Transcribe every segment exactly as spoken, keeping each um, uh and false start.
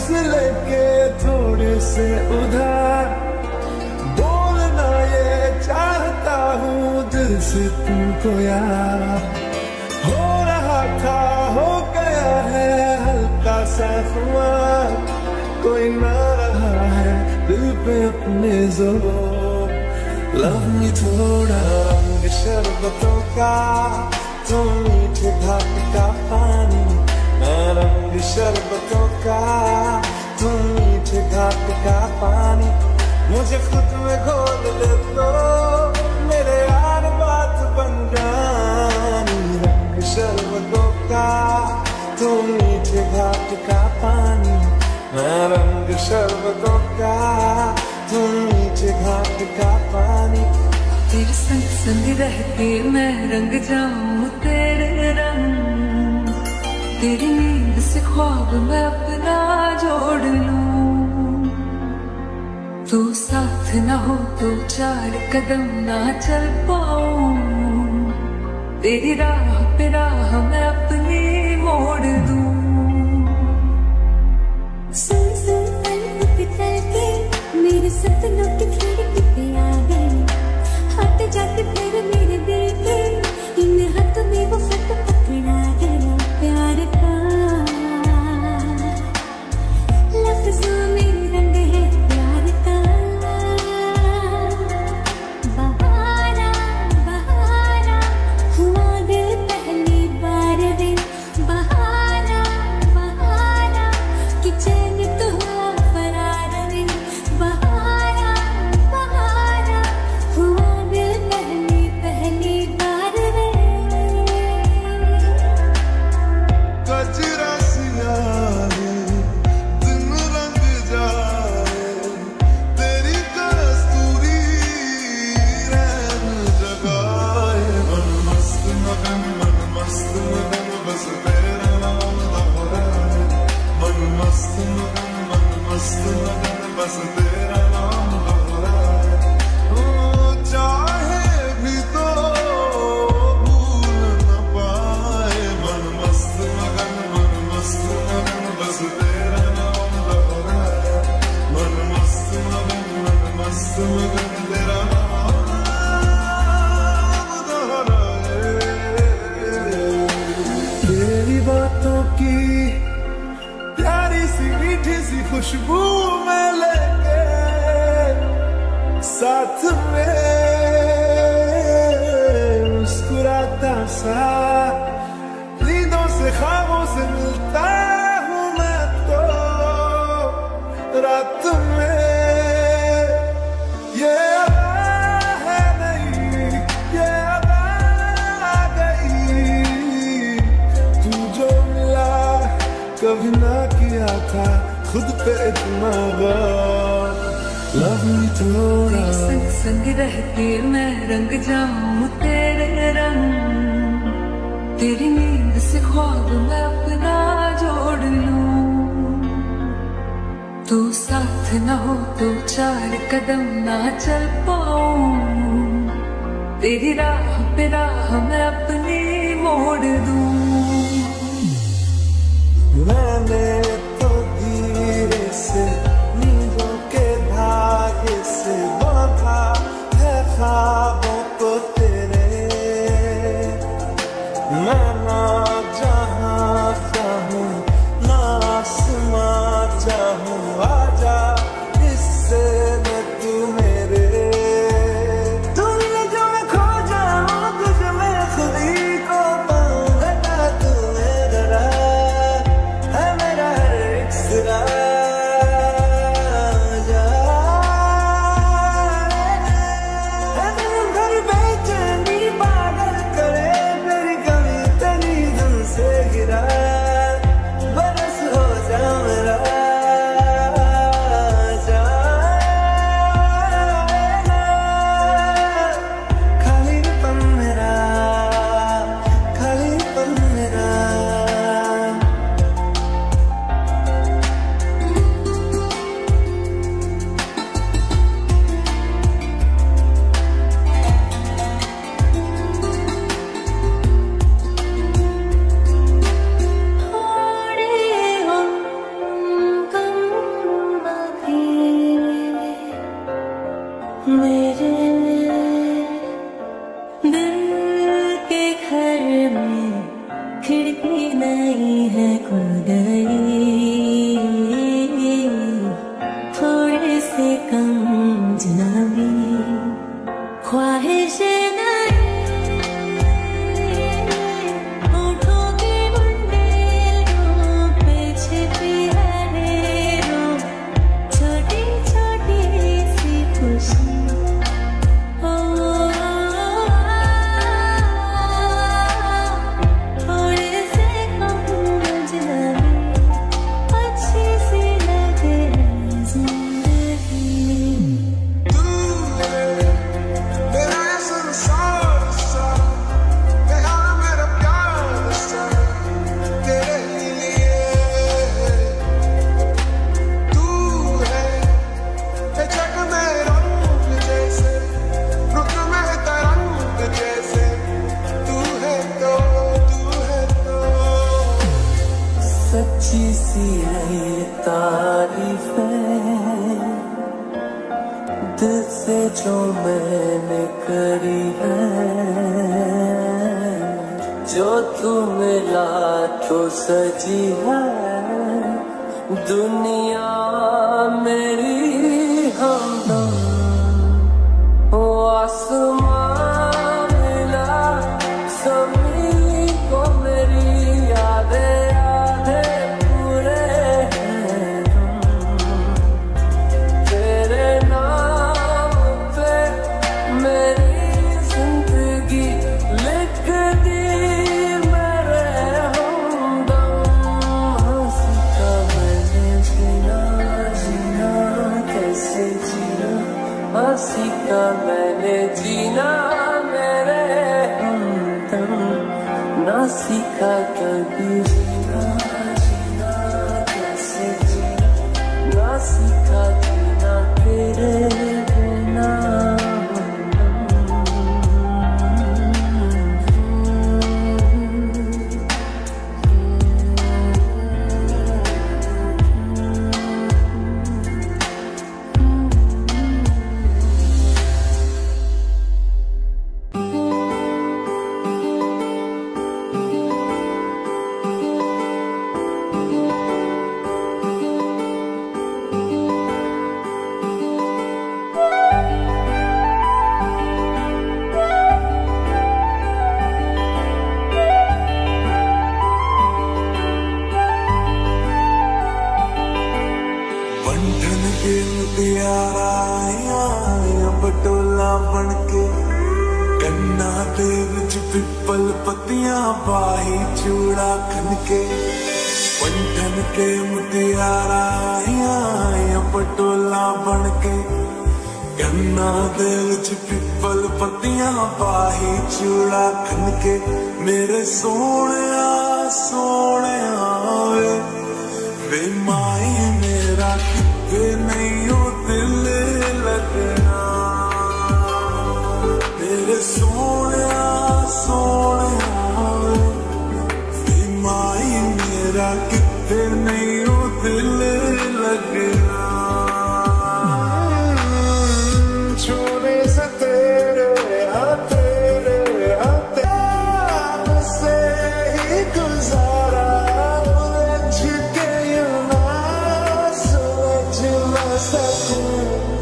नफ्स लेके थोड़े से उधार, बोलना ये चाहता हूँ दिल से तुमको यार। हो रहा था हो गया है हल्का सा खुमार, कोई ना रहा है दिल पे अपने जोर। लव मी थोड़ा रंग शरबतों का, तुम मीठे घाट का पानी। मैं रंग शरबतों का, तुम मीठे घाट का पानी। मुझे खुद में घोल ले तो मेरे यार बात बन जानी। रंग शरबतों का, तुम मीठे घाट का पानी। मैं रंग शरबतों का, तुम मीठे घाट का पानी। तेरे संग संग रह के मैं रंग जाऊं तेरे रंग, तेरी नींद से ख्वाब मैं अपना जोड़ लूं। तू साथ ना हो तो चार कदम ना चल पाऊं, तेरी राह पे राह मैं अपनी मोड़ दूं। सुन सुन पल पे चल के मेरे सपनों की खिड़की पे आ गई, हाथ जाके फिर मेरे दिल के इन हाथों में वो फट पकड़ा गया प्यार का। लफ्जों में रंग है प्यार का। बहारा बहारा हुआ दिल पहली बार रे। बहारा बहारा कि चैन तो हुआ फरार रे। बहारा बहारा हुआ दिल पहली पहली बार रे। कजरा सिया है दिन रंग जाए, तेरी कस्तूरी रैन जगाए। मन मस्त मगन मन मस्त मगन बस तेरा नाम दोहराए। मन मस्त मगन मन मस्त मगन बस तेरा नाम दोहराए। ओ चाहे भी तो भूल न पाए। मन मस्त मगन मन मस्त मगन बस तेरा नाम दोहराए। मन मस्त मगन मन मस्त मगन तेरा नाम दोहराए। तेरी बातों की प्यारी सी मीठी सी खुशबू में लेके साथ में मुस्कुराता सा, नींदों से ख्वाबों से मिलता हूँ मैं तो रात में। ये अदा है नहीं ये अदा आ गई, तू जो मिला कभी ना किया था खुद पे इतना गौर। लव मी थोड़ा तेरे संग संग रह के मैं रंग जाऊं तेरे रंग, तेरी नींद से ख्वाब मैं अपना जोड़ लूं। तू साथ ना हो तो चार कदम ना चल पाऊं, तेरी राह पे राह मैं अपनी मोड़ दूं। मैंने तो धीरे से नींदों के धागे से बांधा है ख्वाबों को तेरे। मैं ना जहां चाहूं ना आसमां चाहूं, आजा इससे मैं तू मेरे। दुनिया जो मैं खो जाऊं तुझ में खुद ही को पाऊं, घटा तू मेरा है मेरा हर एक सिरा। जा है दिन भर बेचैनी पागल करे, तेरी कमी तेरी धुन से कैसी है ये तारीफें दिल से जो मैंने करी है, जो तू मिला तो सजी है दुनिया मेरी हमदम। ओ आसमां मिला ज़मीन को मेरी यादें यादें पूरे हैं तेरे नाम पे मेरी जिंदगी लिख दी मेरे हमदम। हंसी का मैंने जीना जीना कैसे जीना, हंसी का मैंने जीना मेरे हमदम। ना सीखा कभी जीना जीना कैसे जीना, ना सीखा जीना तेरे बिना। बंधन के मुटियारा आया बटोला बनके, गन्ना दे विच पिपल पत्तियां पाही चूड़ा खनके। बंधन के मुटियारा आया बटोला बनके, गन्ना दे विच पिपल पत्तियां पाही चूड़ा खनके। मेरे सोहणिया सोहणिया वे वे माए मेरा किते नहीं हो दिल लगना। मेरे सोहणिया सोहणिया वे माए मेरा किते नहीं हो दिल लगना। छोड़े से तेरे हाँ तेरे हाँ तेरे से ही गुजारा उलझ के यूं ना सुलझ ना सकूं।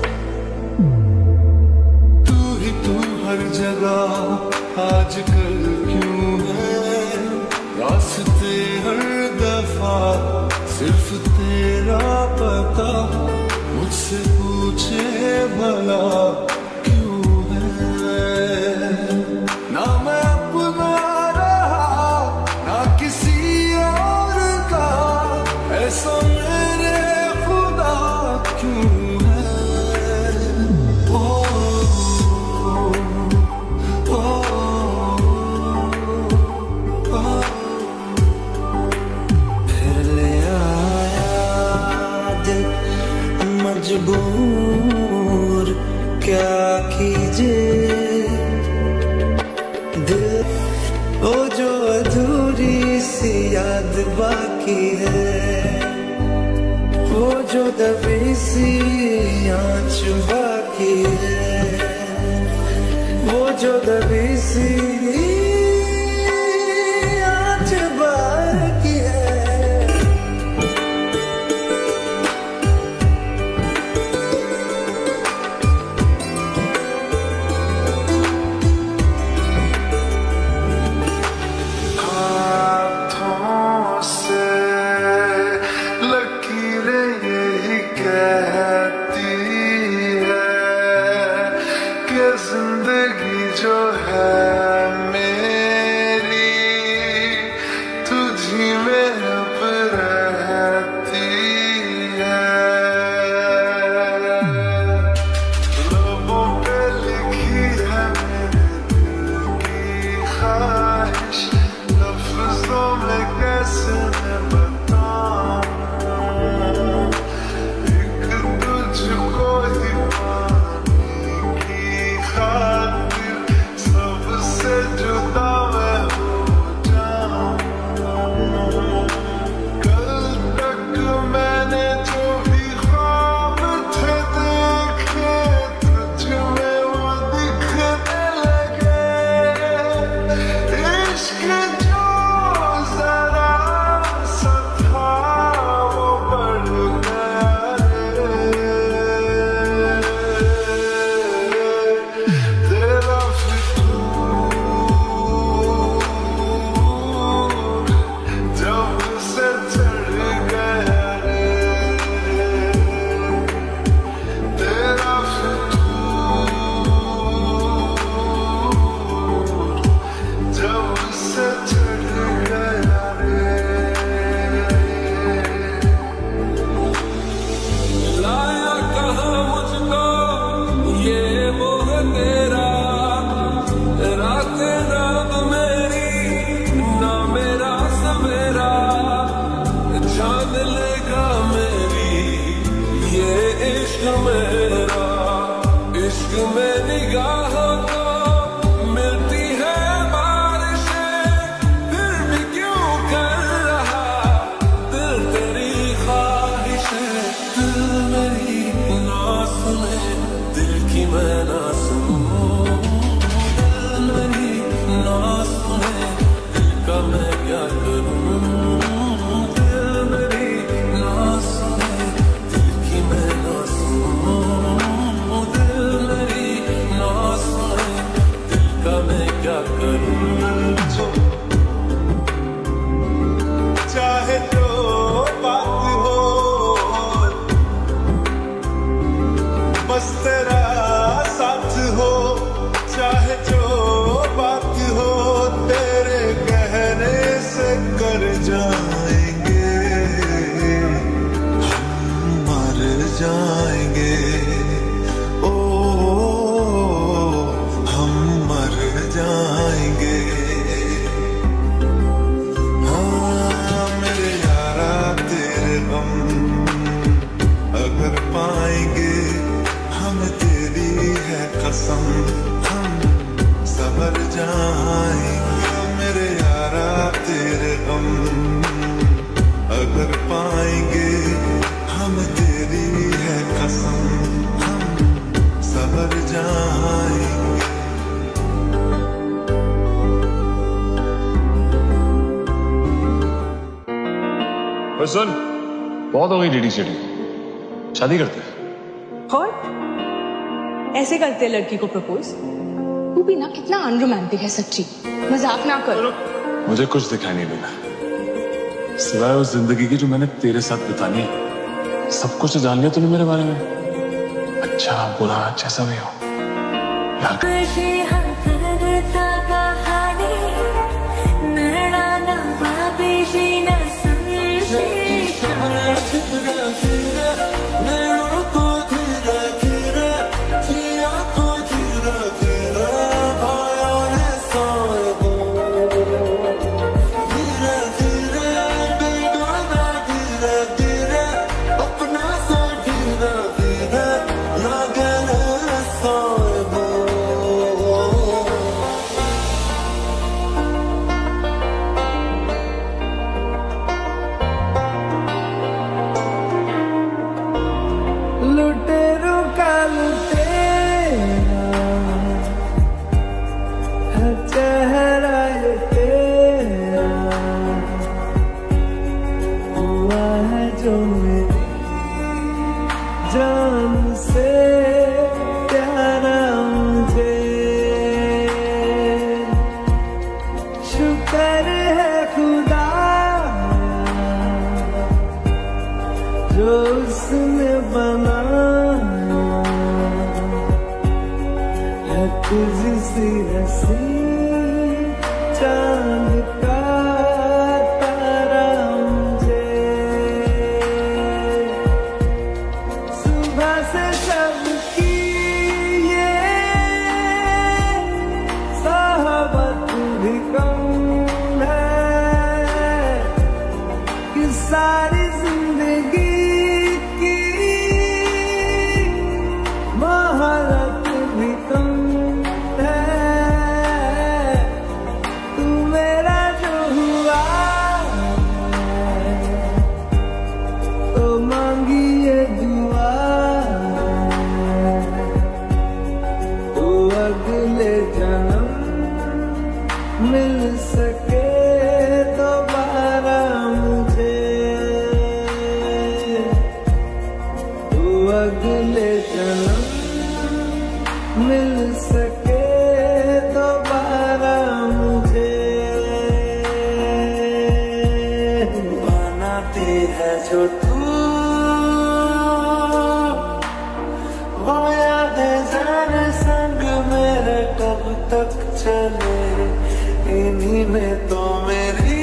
तू ही तू हर जगह आजकल क्यों है, रास्ते हर दफा सिर्फ तेरा पता। मुझसे पूछे भला क्यों है, ना मैं अपना रहा ना किसी और का, ऐसा मेरे खुदा क्यों है। ओ, ओ, ओ, ओ, फिर ले आया दिल मजबूर क्या कीजिए। दिल वो जो अधूरी सी याद बाकी है, वो जो दबी सी आँच बाकी है, वो जो दबी सी आँच बाकी है। हाथों से लकीरें यही कहती है कि जिंदगी जो है मेरी तुझी में अब रहती है। लबों पे लिखी है मेरे दिल की ख्वाहिश, लफ्जों में कैसे मैं बताऊं। एक तुझको ही पाने की खातिर सबसे जुदा मैं हो जाऊं। बस सुन, बहुत हो गई टेढ़ी चेढ़ी, शादी करते हैं। और ऐसे करते हैं लड़की को प्रपोज? तू भी ना कितना अनरोमांटिक है सच्ची, मजाक ना कर। मुझे कुछ दिखाई नहीं देना सिवाय उस जिंदगी की जो मैंने तेरे साथ बितानी है। सब कुछ जान लिया तूने मेरे बारे में, अच्छा बुरा जैसा भी हो यार। लुटेरों का लुटेरा है चेहरा ये तेरा, हुआ है जो मेरी जान से प्यारा मुझे। शुक्र है खुदा जो उसने बनाया है तुझसी हंसी चांद का तारा मुझे। सुबह से सबकी ये साहबत भी कम है कि सारी जिंदगी महारत भी कम है। तू मेरा जो हुआ तो मांगी ये दुआ, तो अगले जन्म मिल सके दोबारा मुझे। तो अगले जन्म मिल सके दोबारा मुझे। बनाती है जो तू वो यादें जाने संग मेरे कब तक चले, इन्हीं में तो मेरी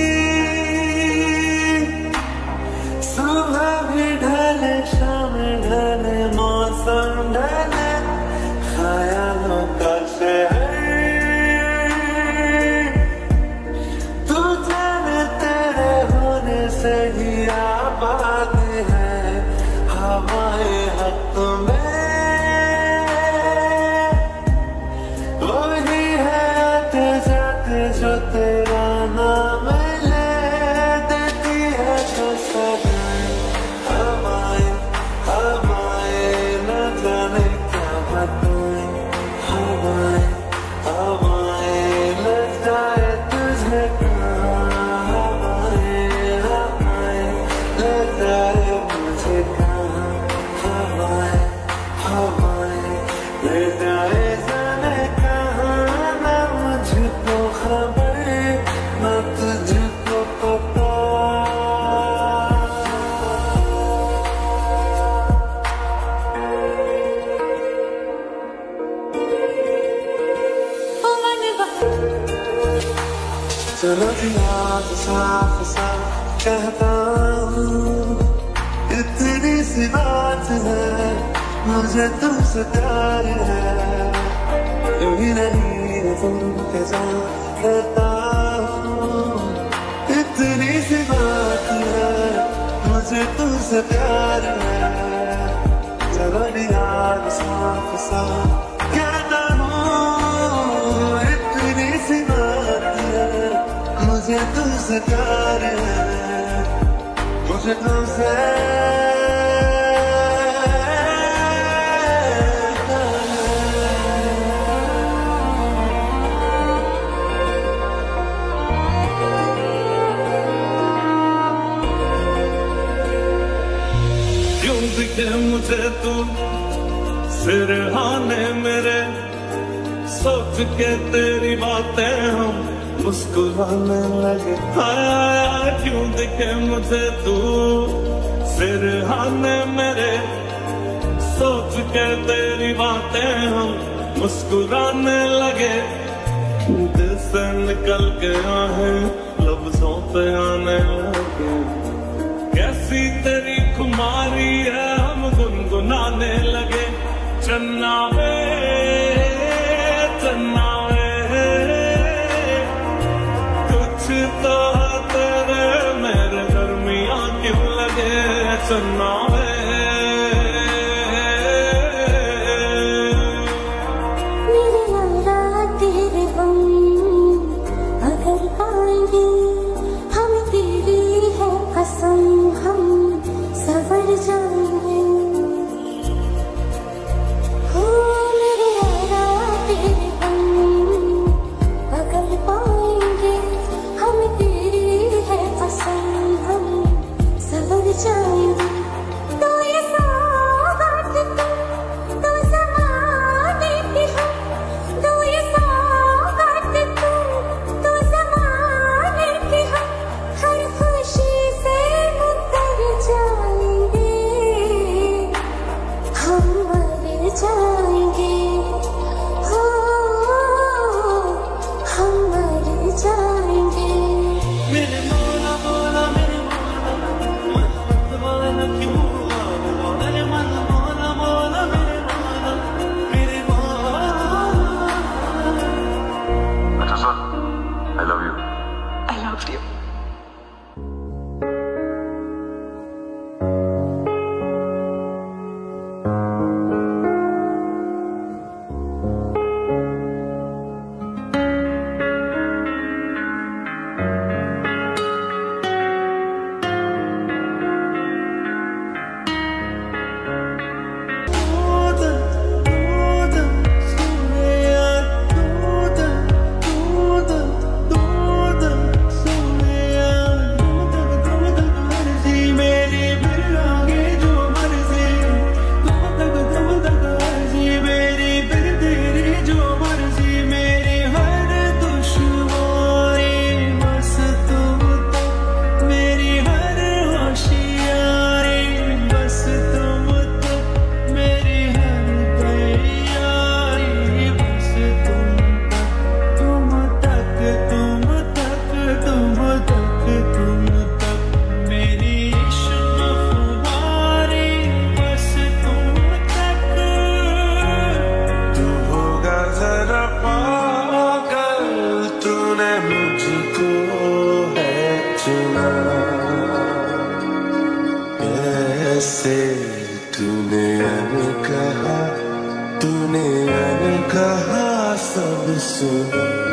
सुबह भी ढले शाम ढले मौसम ढले ख्यालों का शहर। तू जाने तेरे होने से ही आबाद है हमारे हक में। वही है आते जाते जो तेरा नाम ले देती है जो सदाएं हवाएं हवाएं न जाने क्या बताएं। हवाएं हवाएं न जाए तुझे कहाँ, हवाएं हवाएं न जाए मुझे कहाँ। हवाएं हवाएं ले जाए जाने कहाँ, न मुझको खबर न तुझको पता। चलो याद साफ साफ कहता हूँ, इतनी सी बात है मुझे तुमसे प्यार है। यूं ही नहीं तुम के साथ रहता हूँ, इतनी सी बात है मुझे तुमसे प्यार है। चलो याद साफ साफ कहता हूँ, इतनी सी बात है मुझे तुमसे प्यार है, मुझे तुमसे दिखे मुझे तू सिरहाने मेरे, सोच के तेरी बातें हम मुस्कुराने लगे। हाय क्यों दिखे मुझे तू सिरहाने मेरे, सोच के तेरी बातें हम मुस्कुराने लगे। दिल से निकल के आहें लफ्जों पे आने लगे। कैसी तेरी खुमारी है हम गुनगुनाने लगे। चन्ना वे चन्ना वे कुछ तो तेरे मेरे दरमियां क्यों लगे। चन्ना वे कैसे तूने अनकहा तूने अनकहा सब सुना।